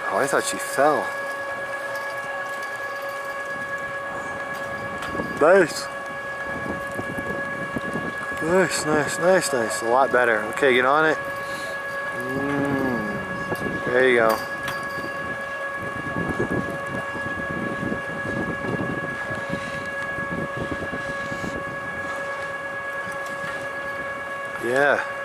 Oh, I thought she fell. Nice. Nice, nice, nice, nice. A lot better. Okay, get on it. There you go. Yeah.